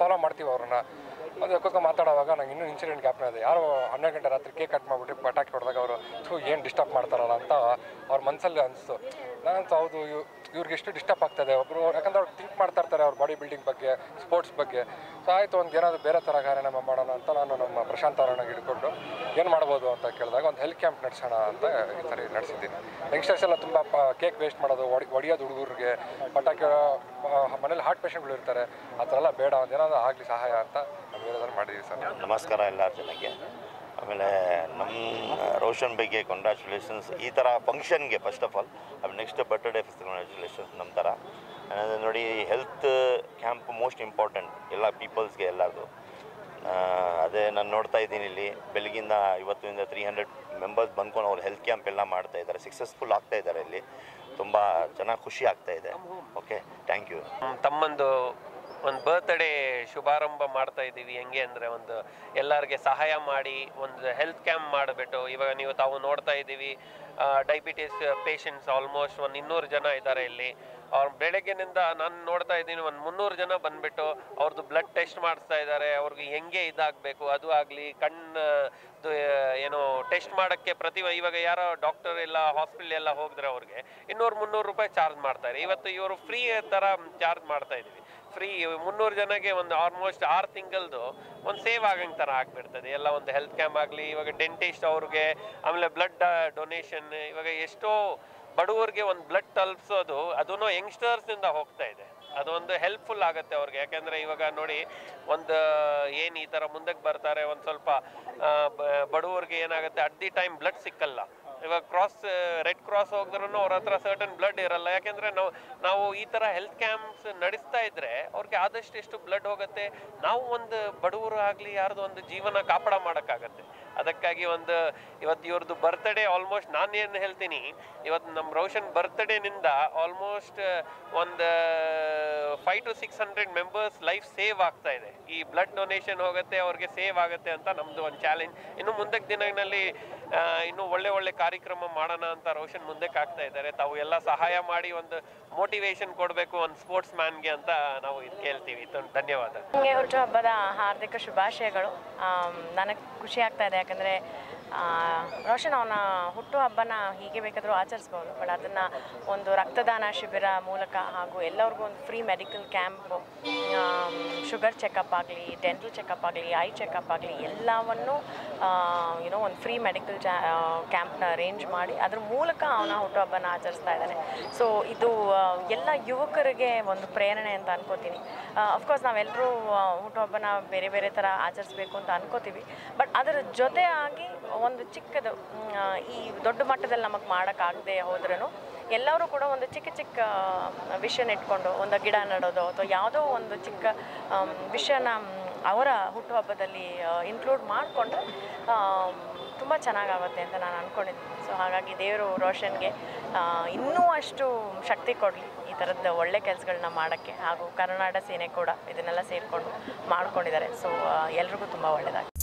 Solve ಮಾಡ್ತೀವಿ ಅವ್ರನ್ನ. ಅದು ಒಕ್ಕೊಕ್ಕ ಮಾತಾಡೋವಾಗ ನಂಗೆ ಇನ್ನೂ ಇನ್ಸಿಡೆಂಟ್ ಜ್ಞಾಪನ ಇದೆ. ಯಾರೋ 12 ಗಂಟೆ ರಾತ್ರಿ ಕೇಕ್ ಕಟ್ ಮಾಡಿಬಿಟ್ಟು ಪಟಾಕಿ ಹೊಡೆದಾಗ ಅವರು ಏನು ಡಿಸ್ಟರ್ಬ್ ಮಾಡ್ತಾರಲ್ಲ ಅಂತ ಅವ್ರ ಮನಸ್ಸಲ್ಲಿ ಅನಿಸ್ತು. ನಾನಂತೂ ಹೌದು ಇವ್ರಿಗೆ ಎಷ್ಟು ಡಿಸ್ಟರ್ಬ್ ಆಗ್ತಾಯಿದೆ ಒಬ್ಬರು, ಯಾಕಂದ್ರೆ ಅವ್ರು ಥಿಂಕ್ ಮಾಡ್ತಾ ಇರ್ತಾರೆ ಅವ್ರ ಬಾಡಿ ಬಿಲ್ಡಿಂಗ್ ಬಗ್ಗೆ, ಸ್ಪೋರ್ಟ್ಸ್ ಬಗ್ಗೆ. ಸೊ ಆಯಿತು, ಒಂದು ಏನಾದರೂ ಬೇರೆ ಥರ ಕಾರ್ಯಕ್ರಮ ಮಾಡೋಣ ಅಂತ ನಾನು ನಮ್ಮ ಪ್ರಶಾಂತ್ ಅವರನ್ನ ಹಿಡ್ಕೊಂಡು ಏನು ಮಾಡ್ಬೋದು ಅಂತ ಕೇಳಿದಾಗ ಒಂದು ಹೆಲ್ತ್ ಕ್ಯಾಂಪ್ ನಡೆಸೋಣ ಅಂತ ಈ ಸರಿ ನಡೆಸಿದ್ದೀನಿ. ಯಂಗ್ಸ್ಟರ್ಸ್ ಎಲ್ಲ ತುಂಬ ಕೇಕ್ ವೇಸ್ಟ್ ಮಾಡೋದು, ಹೊಡಿಯೋದು ಹುಡುಗರಿಗೆ, ಪಟಾಕಿ ಮನೇಲಿ ಹಾರ್ಟ್ ಪೇಷಂಟ್ಗಳು ಇರ್ತಾರೆ, ಆ ಥರ ಎಲ್ಲ ಬೇಡ, ಒಂದು ಏನಾದರೂ ಆಗಲಿ ಸಹಾಯ ಅಂತ ನಾವು ಹೇಳೋದನ್ನು ಮಾಡಿದ್ದೀವಿ ಸರ್. ನಮಸ್ಕಾರ ಎಲ್ಲರ ಜನಕ್ಕೆ. ಆಮೇಲೆ ನಮ್ಮ ರೋಷನ್ ಬಗ್ಗೆ ಕಂಗ್ರ್ಯಾಚುಲೇಷನ್ಸ್. ಈ ಥರ ಫಂಕ್ಷನ್ಗೆ ಫಸ್ಟ್ ಆಫ್ ಆಲ್ ಆಮೇಲೆ ನೆಕ್ಸ್ಟ್ ಬರ್ತ್ಡೇ ಕಂಗ್ರ್ಯಾಚುಲೇಷನ್ಸ್ ನಮ್ಮ ಥರ. ನೋಡಿ, ಹೆಲ್ತ್ ಕ್ಯಾಂಪ್ ಮೋಸ್ಟ್ ಇಂಪಾರ್ಟೆಂಟ್ ಎಲ್ಲ ಪೀಪಲ್ಸ್ಗೆ ಎಲ್ಲರದು. ಅದೇ ನಾನು ನೋಡ್ತಾ ಇದ್ದೀನಿ ಇಲ್ಲಿ ಬೆಳಗಿಂದ ಇವತ್ತಿಂದ 300 ಮೆಂಬರ್ಸ್ ಬಂದ್ಕೊಂಡು ಅವ್ರು ಹೆಲ್ತ್ ಕ್ಯಾಂಪ್ ಎಲ್ಲ ಮಾಡ್ತಾ ಇದ್ದಾರೆ, ಸಕ್ಸಸ್ಫುಲ್ ಆಗ್ತಾ ಇದ್ದಾರೆ. ಇಲ್ಲಿ ತುಂಬ ಚೆನ್ನಾಗಿ ಖುಷಿ ಆಗ್ತಾ ಇದೆ. Okay, thank you. ತಮ್ಮಂದು ಒಂದು ಬರ್ತ್ಡೇ ಶುಭಾರಂಭ ಮಾಡ್ತಾ ಇದ್ದೀವಿ. ಹೆಂಗೆ ಅಂದರೆ ಒಂದು ಎಲ್ಲರಿಗೆ ಸಹಾಯ ಮಾಡಿ ಒಂದು ಹೆಲ್ತ್ ಕ್ಯಾಂಪ್ ಮಾಡಿಬಿಟ್ಟು, ಇವಾಗ ನೀವು ತಾವು ನೋಡ್ತಾ ಇದ್ದೀವಿ ಡಯಾಬಿಟಿಸ್ ಪೇಷಂಟ್ಸ್ ಆಲ್ಮೋಸ್ಟ್ ಒಂದು 200 ಜನ ಇದ್ದಾರೆ ಇಲ್ಲಿ. ಅವ್ರು ಬೆಳಗ್ಗೆನಿಂದ ನಾನು ನೋಡ್ತಾ ಇದ್ದೀನಿ ಒಂದು 300 ಜನ ಬಂದುಬಿಟ್ಟು ಅವ್ರದ್ದು ಬ್ಲಡ್ ಟೆಸ್ಟ್ ಮಾಡಿಸ್ತಾ ಇದ್ದಾರೆ. ಅವ್ರಿಗೆ ಹೆಂಗೆ ಇದಾಗಬೇಕು ಅದು ಆಗಲಿ, ಕಣ್ಣು ಏನೋ ಟೆಸ್ಟ್ ಮಾಡೋಕ್ಕೆ ಇವಾಗ ಯಾರೋ ಡಾಕ್ಟರ್ ಎಲ್ಲ ಹಾಸ್ಪಿಟಲ್ ಎಲ್ಲ ಹೋಗಿದ್ರೆ ಅವ್ರಿಗೆ 200-300 ರೂಪಾಯಿ ಚಾರ್ಜ್ ಮಾಡ್ತಾರೆ. ಇವತ್ತು ಇವರು ಫ್ರೀ ಥರ ಚಾರ್ಜ್ ಮಾಡ್ತಾ ಇದ್ದೀವಿ. ಫ್ರೀ 300 ಜನಕ್ಕೆ ಒಂದು ಆಲ್ಮೋಸ್ಟ್ 6 ತಿಂಗಳದು ಒಂದು ಸೇವ್ ಆಗಂಗೆ ಥರ ಆಗಿಬಿಡ್ತದೆ. ಎಲ್ಲ ಒಂದು ಹೆಲ್ತ್ ಕ್ಯಾಂಪ್ ಆಗಲಿ, ಇವಾಗ ಡೆಂಟಿಸ್ಟ್ ಅವ್ರಿಗೆ, ಆಮೇಲೆ ಬ್ಲಡ್ ಡೊನೇಷನ್, ಇವಾಗ ಎಷ್ಟೋ ಬಡವರಿಗೆ ಒಂದು ಬ್ಲಡ್ ತಲುಪಿಸೋದು ಅದನ್ನು ಯಂಗ್ಸ್ಟರ್ಸ್ನಿಂದ ಹೋಗ್ತಾ ಇದೆ. ಅದೊಂದು ಹೆಲ್ಪ್ಫುಲ್ ಆಗುತ್ತೆ ಅವ್ರಿಗೆ. ಯಾಕೆಂದರೆ ಇವಾಗ ನೋಡಿ, ಒಂದು ಏನು ಈ ಥರ ಮುಂದಕ್ಕೆ ಬರ್ತಾರೆ, ಒಂದು ಸ್ವಲ್ಪ ಬಡವರಿಗೆ ಏನಾಗುತ್ತೆ ಅಟ್ ದಿ ಟೈಮ್ ಬ್ಲಡ್ ಸಿಕ್ಕಲ್ಲ. ಇವಾಗ ರೆಡ್ ಕ್ರಾಸ್ ಹೋಗಿದ್ರೂ ಅವ್ರ ಹತ್ರ ಸರ್ಟನ್ ಬ್ಲಡ್ ಇರಲ್ಲ. ಯಾಕೆಂದರೆ ನಾವು ಈ ಥರ ಹೆಲ್ತ್ ಕ್ಯಾಂಪ್ಸ್ ನಡೆಸ್ತಾ ಇದ್ರೆ ಅವ್ರಿಗೆ ಆದಷ್ಟು ಎಷ್ಟು ಬ್ಲಡ್ ಹೋಗುತ್ತೆ, ನಾವು ಒಂದು ಬಡವರು ಆಗಲಿ ಯಾರ್ದು ಒಂದು ಜೀವನ ಕಾಪಾಡ ಮಾಡೋಕ್ಕಾಗತ್ತೆ. ಅದಕ್ಕಾಗಿ ಇವತ್ತು ಇವ್ರದ್ದು ಬರ್ತ್ಡೇ ಆಲ್ಮೋಸ್ಟ್ ನಾನೇನು ಹೇಳ್ತೀನಿ, ಇವತ್ತು ನಮ್ಮ ರೋಷನ್ ಬರ್ತ್ಡೇನಿಂದ ಆಲ್ಮೋಸ್ಟ್ ಒಂದು 500 to 600 ಮೆಂಬರ್ಸ್ ಲೈಫ್ ಸೇವ್ ಆಗ್ತಾ ಇದೆ. ಈ ಬ್ಲಡ್ ಡೊನೇಷನ್ ಹೋಗುತ್ತೆ, ಅವ್ರಿಗೆ ಸೇವ್ ಆಗುತ್ತೆ ಅಂತ ನಮ್ಮದು ಒಂದು ಚಾಲೆಂಜ್. ಇನ್ನು ಮುಂದಕ್ಕೆ ದಿನಗಳಲ್ಲಿ ಇನ್ನೂ ಒಳ್ಳೆ ಕಾರ್ಯಕ್ರಮ ಮಾಡೋಣ ಅಂತ ರೋಷನ್ ಮುಂದಕ್ಕೆ ಆಗ್ತಾ ಇದ್ದಾರೆ. ತಾವು ಎಲ್ಲ ಸಹಾಯ ಮಾಡಿ ಒಂದು ಮೋಟಿವೇಶನ್ ಕೊಡಬೇಕು ಒಂದು ಸ್ಪೋರ್ಟ್ಸ್ ಮ್ಯಾನ್ಗೆ ಅಂತ ನಾವು ಇದು ಕೇಳ್ತೀವಿ. ಧನ್ಯವಾದ. ನನಗೆ ಹುಟ್ಟುಹಬ್ಬದ ಹಾರ್ದಿಕ ಶುಭಾಶಯಗಳು. ನನಗೆ ಖುಷಿ ಆಗ್ತಾ ಇದೆ, ಯಾಕಂದರೆ ರೋಷನ್ ಅವನ ಹುಟ್ಟುಹಬ್ಬನ ಹೀಗೆ ಬೇಕಾದರೂ ಆಚರಿಸ್ಬೋದು, ಬಟ್ ಅದನ್ನು ಒಂದು ರಕ್ತದಾನ ಶಿಬಿರ ಮೂಲಕ ಹಾಗೂ ಎಲ್ಲರಿಗೂ ಒಂದು free medical camp, sugar checkup ಆಗಲಿ, ಡೆಂಟಲ್ ಚೆಕಪ್ ಆಗಲಿ, ಐ ಚೆಕಪ್ ಆಗಲಿ, ಎಲ್ಲವನ್ನು ಒಂದು ಫ್ರೀ ಮೆಡಿಕಲ್ ಕ್ಯಾಂಪ್ನ ಅರೇಂಜ್ ಮಾಡಿ ಅದ್ರ ಮೂಲಕ ಅವನ ಹುಟ್ಟುಹಬ್ಬನ ಆಚರಿಸ್ತಾ ಇದ್ದಾನೆ. ಸೊ ಇದು ಎಲ್ಲ ಯುವಕರಿಗೆ ಒಂದು ಪ್ರೇರಣೆ ಅಂತ ಅನ್ಕೋತೀನಿ. ಅಫ್ಕೋರ್ಸ್ ನಾವೆಲ್ಲರೂ ಹುಟ್ಟುಹಬ್ಬನ ಬೇರೆ ಬೇರೆ ಥರ ಆಚರಿಸ್ಬೇಕು ಅಂತ ಅನ್ಕೋತೀವಿ, ಬಟ್ ಅದರ ಜೊತೆ ಆಗಿ ಒಂದು ಚಿಕ್ಕದು ಈ ದೊಡ್ಡ ಮಟ್ಟದಲ್ಲಿ ನಮಗೆ ಮಾಡೋಕ್ಕಾಗದೆ ಹೋದ್ರೂ ಎಲ್ಲರೂ ಕೂಡ ಒಂದು ಚಿಕ್ಕ ವಿಷಯನ ಇಟ್ಕೊಂಡು ಒಂದು ಗಿಡ ನೆಡೋದು ಅಥವಾ ಯಾವುದೋ ಒಂದು ಚಿಕ್ಕ ವಿಷಯನ ಅವರ ಹುಟ್ಟುಹಬ್ಬದಲ್ಲಿ ಇನ್ಕ್ಲೂಡ್ ಮಾಡಿಕೊಂಡ್ರೆ ತುಂಬ ಚೆನ್ನಾಗಾಗುತ್ತೆ ಅಂತ ನಾನು ಅಂದ್ಕೊಂಡಿದ್ದೀನಿ. ಸೊ ಹಾಗಾಗಿ ದೇವರು ರೋಷನ್ಗೆ ಇನ್ನೂ ಅಷ್ಟು ಶಕ್ತಿ ಕೊಡಲಿ ಈ ಥರದ್ದು ಒಳ್ಳೆ ಕೆಲಸಗಳನ್ನ ಮಾಡೋಕ್ಕೆ. ಹಾಗೂ ಕರ್ನಾಟಕ ಸೇನೆ ಕೂಡ ಇದನ್ನೆಲ್ಲ ಸೇರಿಕೊಂಡು ಮಾಡ್ಕೊಂಡಿದ್ದಾರೆ. ಸೊ ಎಲ್ರಿಗೂ ತುಂಬ ಒಳ್ಳೆಯದಾಗಿದೆ.